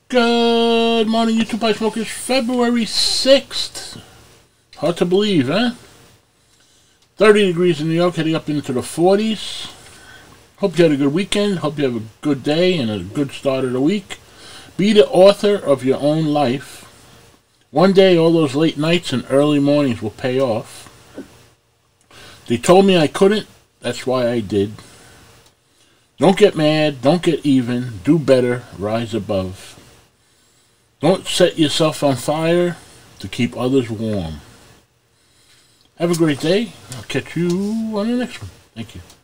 Good morning, YouTube Pipe Smokers. February 6th. Hard to believe, eh? 30 degrees in New York, heading up into the 40s. Hope you had a good weekend. Hope you have a good day and a good start of the week. Be the author of your own life. One day, all those late nights and early mornings will pay off. They told me I couldn't. That's why I did. Don't get mad. Don't get even. Do better. Rise above. Don't set yourself on fire to keep others warm. Have a great day. I'll catch you on the next one. Thank you.